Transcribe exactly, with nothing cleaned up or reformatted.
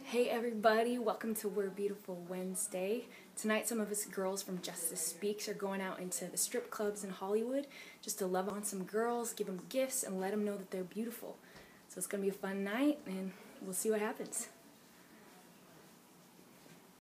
Hey everybody, welcome to We're Beautiful Wednesday. Tonight some of us girls from Justice Speaks are going out into the strip clubs in Hollywood just to love on some girls, give them gifts, and let them know that they're beautiful. So it's going to be a fun night, and we'll see what happens.